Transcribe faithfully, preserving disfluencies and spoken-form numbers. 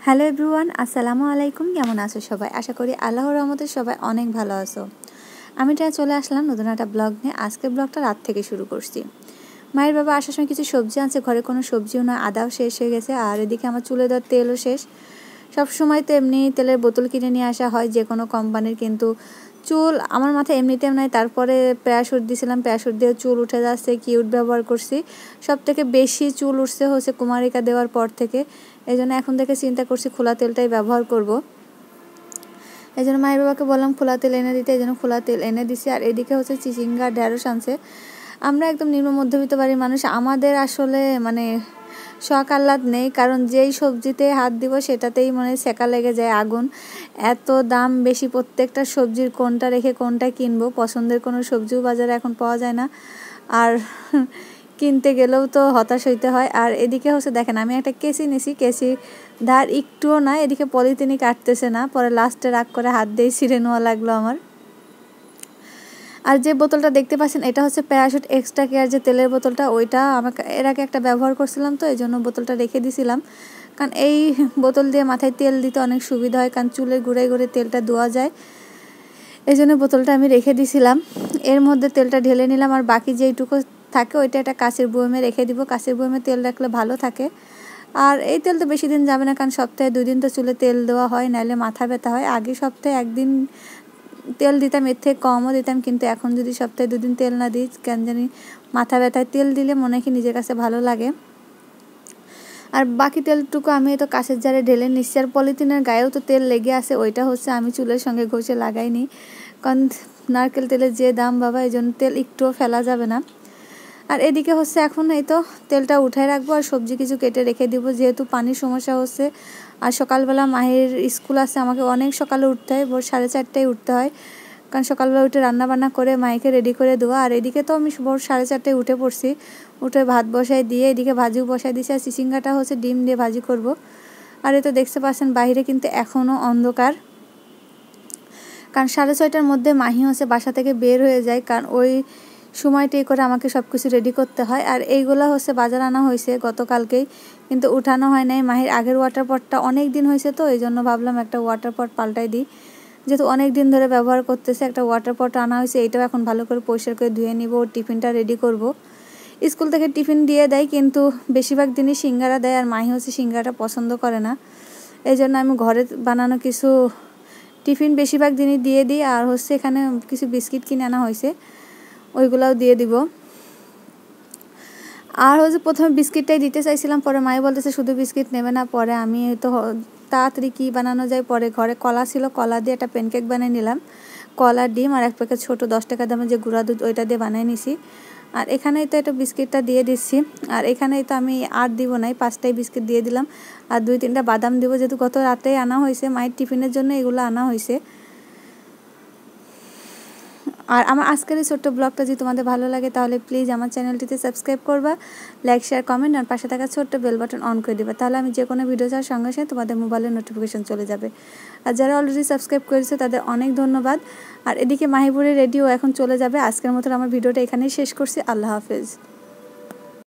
Hello everyone, আসসালামু আলাইকুম। কেমন আছো সবাই? আশা করি আল্লাহর রহমতে সবাই অনেক ভালো আছো। আমি তাই চলে আসলাম নতুন একটা ব্লগ নিয়ে। আজকের ব্লগটা রাত থেকে শুরু করছি। মায়ের বাবা আসার সময় কিছু সবজি আনছে, ঘরে কোনো সবজিও নয়, আদাও শেষ হয়ে গেছে। আর এদিকে আমার চুলে দেওয়ার তেলও শেষ। সব সময় তো এমনি তেলের বোতল কিনে নিয়ে আসা হয় যে কোনো কোম্পানির, কিন্তু চুল আমার মাথায় এমনিতেও নাই। তারপরে প্যারাশুট দিয়েছিলাম, প্যারাশুট দিয়ে চুল উঠে যাচ্ছে। কিউট ব্যবহার করছি। সব থেকে বেশি চুল উঠছে হচ্ছে কুমারিকা দেওয়ার পর থেকে। এই জন্য এখন থেকে চিন্তা করছি খোলা তেলটাই ব্যবহার করব। এই জন্য মায়ের বাবাকে বললাম খোলা তেল এনে দিতে, এই জন্য খোলা তেল এনে দিছি। আর এদিকে হচ্ছে চিচিঙ্গা ঢেঁড়স আনছে। আমরা একদম নিম্ন মধ্যবিত্ত বাড়ির মানুষ, আমাদের আসলে মানে শখ আহ্লাদ নেই, কারণ যেই সবজিতে হাত দিব সেটাতেই মানে সেকা লেগে যায় আগুন। এত দাম বেশি প্রত্যেকটা সবজির, কোনটা রেখে কোনটা কিনবো। পছন্দের কোনো সবজিও বাজারে এখন পাওয়া যায় না, আর কিনতে গেলেও তো হতাশ হইতে হয়। আর এদিকে হচ্ছে দেখেন, আমি একটা কেসি নিছি, কেসি ধার একটুও না, এদিকে পলিথিনই কাটতেছে না। পরে লাস্টে রাগ করে হাত দিয়ে ছিঁড়ে নেওয়া লাগলো আমার। আর যে বোতলটা দেখতে পাচ্ছেন এটা হচ্ছে প্যারাশুট এক্সট্রা কেয়ার যে তেলের বোতলটা, ওইটা আমাকে এর আগে একটা ব্যবহার করছিলাম, তো এই জন্য বোতলটা রেখে দিছিলাম। কারণ এই বোতল দিয়ে মাথায় তেল দিতে অনেক সুবিধা হয়, কারণ চুলের গুঁড়ায় গুঁড়ে তেলটা ধোয়া যায়। এই জন্য বোতলটা আমি রেখে দিছিলাম। এর মধ্যে তেলটা ঢেলে নিলাম, আর বাকি যেইটুকু থাকে ওইটা একটা কাঁচের বয়মে রেখে দিব। কাঁচের বয়মে তেল রাখলে ভালো থাকে। আর এই তেল তো বেশি দিন যাবে না, কারণ সপ্তাহে দুই দিন তো চুলে তেল দেওয়া হয়, নাহলে মাথা ব্যথা হয়। আগে সপ্তাহে একদিন তেল দিতাম, এর থেকে কমও দিতাম, কিন্তু এখন যদি সপ্তাহে দুদিন তেল না দিই কেন জানি মাথা ব্যথায়। তেল দিলে মনে হয় কি নিজের কাছে ভালো লাগে। আর বাকি তেলটুকু আমি তো কাঁচের জারে ঢেলে নিচ্ছি। আর পলিথিনের গায়েও তো তেল লেগে আছে, ওইটা হচ্ছে আমি চুলের সঙ্গে ঘষে লাগাইনি, কারণ নারকেল তেলের যে দাম বাবা, এই জন্য তেল একটুও ফেলা যাবে না। আর এদিকে হচ্ছে এখন এই তো তেলটা উঠায় রাখবো, আর সবজি কিছু কেটে রেখে দিব, যেহেতু পানির সমস্যা হচ্ছে। আর সকালবেলা মায়ের স্কুল আছে, আমাকে অনেক সকালে উঠতে হয়, ভোর সাড়ে চারটায় উঠতে হয়, কারণ সকালবেলা উঠে রান্না বান্না করে মাইকে রেডি করে দেওয়া। আর এদিকে তো আমি ভোর সাড়ে চারটায় উঠে পড়ছি, উঠে ভাত বসাই দিয়ে এদিকে ভাজিও বসাই দিয়েছি। আর চিচিঙ্গাটা হচ্ছে ডিম দিয়ে ভাজি করব। আর এই তো দেখতে পাচ্ছেন বাইরে কিন্তু এখনও অন্ধকার, কারণ সাড়ে ছয়টার মধ্যে মাহি হচ্ছে বাসা থেকে বের হয়ে যায়, কারণ ওই সময়টাই করে আমাকে সব কিছু রেডি করতে হয়। আর এইগুলো হচ্ছে বাজার আনা হয়েছে গতকালকেই, কিন্তু উঠানো হয় নাই। মাহির আগের ওয়াটার পটটা অনেক দিন হয়েছে, তো এই জন্য ভাবলাম একটা ওয়াটার পট পাল্টাই দিই, যেহেতু অনেক দিন ধরে ব্যবহার করতেছে। একটা ওয়াটার পট আনা হয়েছে, এইটাও এখন ভালো করে পরিষ্কার করে ধুয়ে নিব, টিফিনটা রেডি করব। স্কুল থেকে টিফিন দিয়ে দেয়, কিন্তু বেশিরভাগ দিনই সিঙ্গারা দেয়, আর মাহি হচ্ছে সিঙ্গারাটা পছন্দ করে না। এই জন্য আমি ঘরে বানানো কিছু টিফিন বেশিরভাগ দিনই দিয়ে দিই। আর হচ্ছে এখানে কিছু বিস্কিট কিনে আনা হয়েছে, ওইগুলাও দিয়ে দিব। আর হচ্ছে প্রথমে বিস্কিটটাই দিতে চাইছিলাম, পরে মাই বলতেছে শুধু বিস্কিট নেবে না। পরে আমি তো তাড়াতাড়ি কী বানানো যায়, পরে ঘরে কলা ছিল, কলা দিয়ে একটা প্যানকেক বানিয়ে নিলাম। কলা, ডিম আর এক প্যাকেট ছোটো দশ টাকা দামের যে গুঁড়া দুধ, ওইটা দিয়ে বানিয়ে নিছি। আর এখানেই তো একটা বিস্কিটটা দিয়ে দিচ্ছি। আর এখানেই তো আমি আর দিব নাই, পাঁচটাই বিস্কিট দিয়ে দিলাম। আর দুই তিনটা বাদাম দিব, যেহেতু গত রাতেই আনা হয়েছে, মায়ের টিফিনের জন্য এগুলো আনা হয়েছে। আর আমার আজকের এই ছোট্ট ব্লগটা যদি তোমাদের ভালো লাগে তাহলে প্লিজ আমার চ্যানেলটিতে সাবস্ক্রাইব করবা, লাইক শেয়ার কমেন্ট, আর পাশে থাকা ছোট্ট বেল বাটন অন করে দিবা, তাহলে আমি যে কোনো ভিডিও ছাড়ার সঙ্গে সঙ্গে তোমাদের মোবাইলে নোটিফিকেশন চলে যাবে। আর যারা অলরেডি সাবস্ক্রাইব করেছে তাদের অনেক ধন্যবাদ। আর এদিকে মাহিপুরের রেডিও এখন চলে যাবে। আজকের মতো আমার ভিডিওটা এখানেই শেষ করছি। আল্লাহ হাফেজ।